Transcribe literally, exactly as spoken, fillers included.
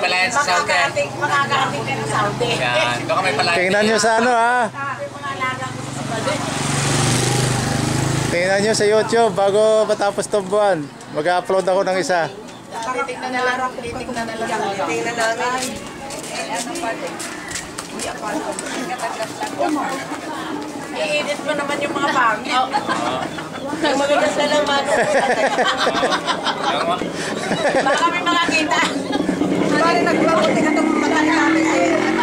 palayan sa Saudi. Makakarating ka ng Saudi. Yan, doon ka may palayan. Tingnan nyo sa ano ha. Tingnan nyo sa YouTube bago matapos itong buwan. Mag-upload ako ng isa. Titignan na lang. Titignan na lang. Titignan namin. I-edit mo naman yung mga pangit. Ang magagas na naman. Baka may makakita. Baka rin nagbabuti ka itong matali namin.